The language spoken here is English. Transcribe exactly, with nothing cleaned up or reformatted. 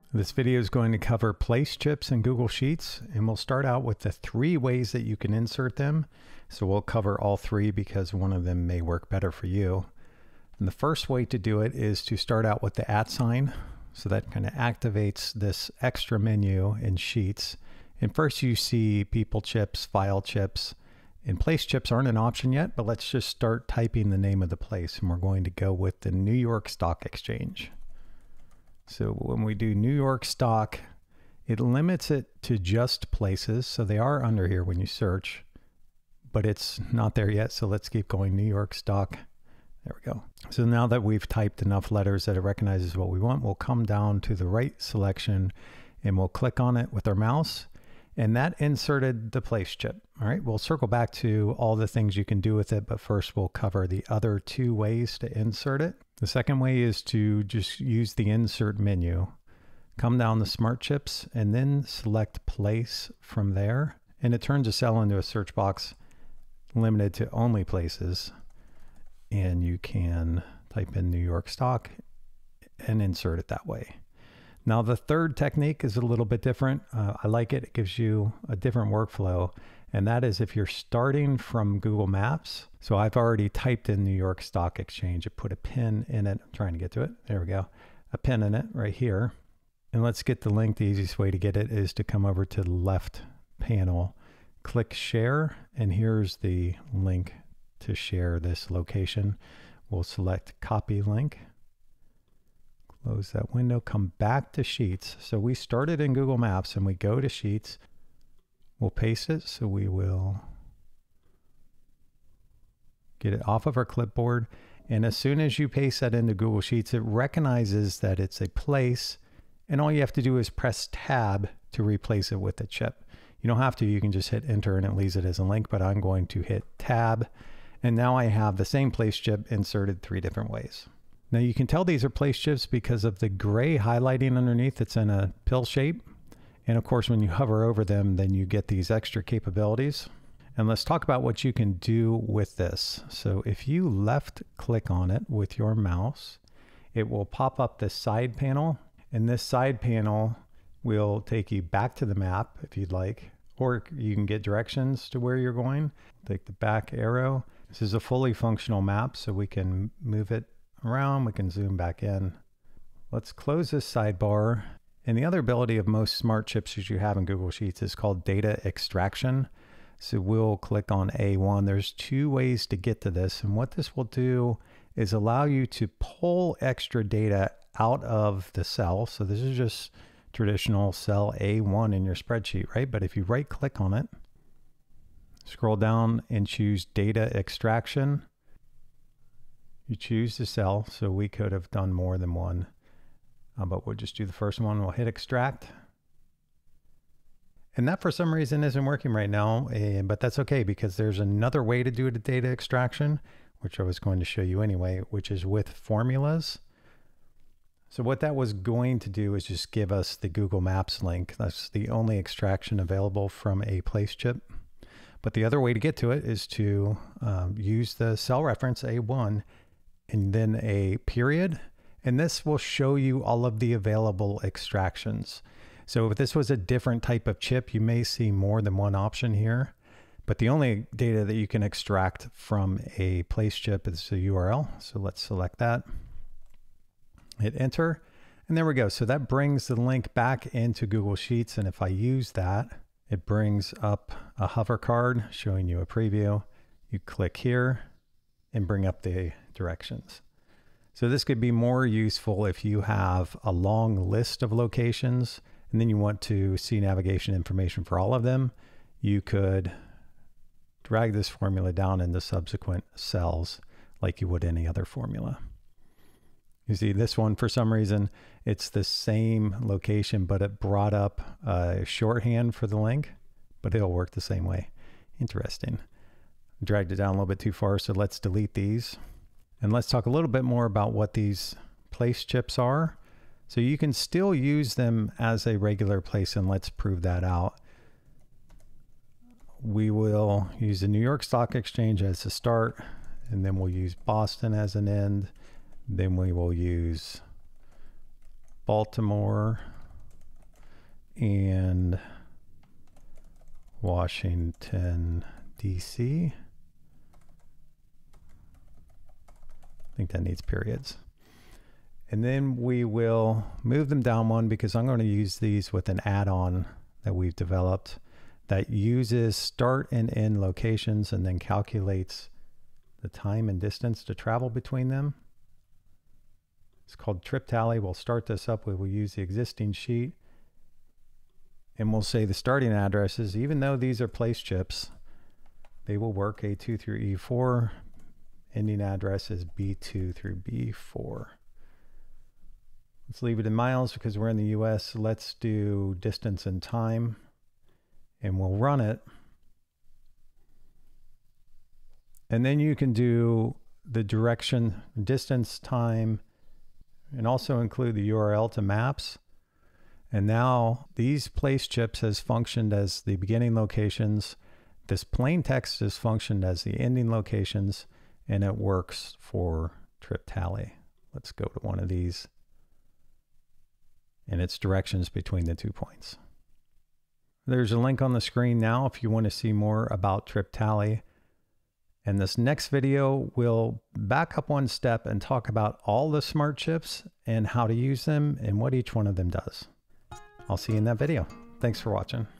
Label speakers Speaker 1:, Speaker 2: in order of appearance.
Speaker 1: This video is going to cover place chips in Google Sheets, and we'll start out with the three ways that you can insert them. So we'll cover all three because one of them may work better for you. And the first way to do it is to start out with the at sign. So that kind of activates this extra menu in Sheets. And first you see people chips, file chips, and place chips aren't an option yet, but let's just start typing the name of the place. And we're going to go with the New York Stock Exchange. So when we do New York Stock, it limits it to just places. So they are under here when you search, but it's not there yet. So let's keep going. New York Stock. There we go. So now that we've typed enough letters that it recognizes what we want, we'll come down to the right selection and we'll click on it with our mouse. And that inserted the place chip. All right, we'll circle back to all the things you can do with it, but first we'll cover the other two ways to insert it. The second way is to just use the insert menu. Come down to Smart Chips and then select place from there. And it turns a cell into a search box limited to only places. And you can type in New York Stock and insert it that way. Now the third technique is a little bit different. Uh, I like it. It gives you a different workflow. And that is if you're starting from Google Maps. So I've already typed in New York Stock Exchange. It put a pin in it. I'm trying to get to it. There we go. A pin in it right here. And let's get the link. The easiest way to get it is to come over to the left panel, click share, and here's the link to share this location. We'll select copy link. Close that window, come back to Sheets. So we started in Google Maps and we go to Sheets. We'll paste it, so we will get it off of our clipboard. And as soon as you paste that into Google Sheets, it recognizes that it's a place, and all you have to do is press Tab to replace it with a chip. You don't have to, you can just hit enter and it leaves it as a link, but I'm going to hit Tab. And now I have the same place chip inserted three different ways. Now you can tell these are place chips because of the gray highlighting underneath that's in a pill shape. And of course, when you hover over them, then you get these extra capabilities. And let's talk about what you can do with this. So if you left click on it with your mouse, it will pop up this side panel. And this side panel will take you back to the map if you'd like, or you can get directions to where you're going. Take the back arrow. This is a fully functional map, so we can move it around. We can zoom back in. Let's close this sidebar. And the other ability of most smart chips that you have in Google Sheets is called data extraction. So we'll click on A one. There's two ways to get to this. And what this will do is allow you to pull extra data out of the cell. So this is just traditional cell A one in your spreadsheet, right? But if you right click on it, scroll down and choose data extraction, you choose the cell. So we could have done more than one. Uh, but we'll just do the first one. We'll hit extract. And that for some reason isn't working right now, uh, but that's okay because there's another way to do the data extraction, which I was going to show you anyway, which is with formulas. So what that was going to do is just give us the Google Maps link. That's the only extraction available from a place chip. But the other way to get to it is to um, use the cell reference A one and then a period. And this will show you all of the available extractions. So if this was a different type of chip, you may see more than one option here. But the only data that you can extract from a place chip is the U R L. So let's select that. Hit enter. And there we go. So that brings the link back into Google Sheets. And if I use that, it brings up a hover card showing you a preview. You click here and bring up the directions. So this could be more useful if you have a long list of locations and then you want to see navigation information for all of them. You could drag this formula down into subsequent cells like you would any other formula. You see this one, for some reason, it's the same location, but it brought up a shorthand for the link, but it'll work the same way. Interesting. Dragged it down a little bit too far, so let's delete these. And let's talk a little bit more about what these place chips are. So you can still use them as a regular place, and let's prove that out. We will use the New York Stock Exchange as a start, and then we'll use Boston as an end. Then we will use Baltimore and Washington, D C. I think that needs periods. And then we will move them down one because I'm going to use these with an add-on that we've developed that uses start and end locations and then calculates the time and distance to travel between them. It's called Trip Tally. We'll start this up. We will use the existing sheet and we'll say the starting addresses, even though these are place chips, they will work A two through E four. Ending address is B two through B four. Let's leave it in miles because we're in the U S. Let's do distance and time and we'll run it. And then you can do the direction, distance, time, and also include the U R L to maps. And now these place chips has functioned as the beginning locations. This plain text has functioned as the ending locations, and it works for Trip Tally. Let's go to one of these. And it's directions between the two points. There's a link on the screen now if you want to see more about Trip Tally. And this next video will back up one step and talk about all the smart chips and how to use them and what each one of them does. I'll see you in that video. Thanks for watching.